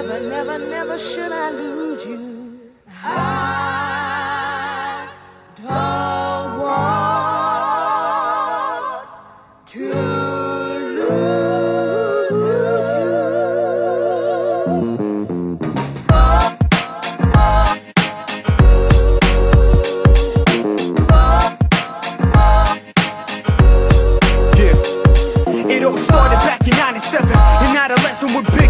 never, never, never should I lose you. I don't want to lose you. Yeah. It all started back in '97. In adolescence with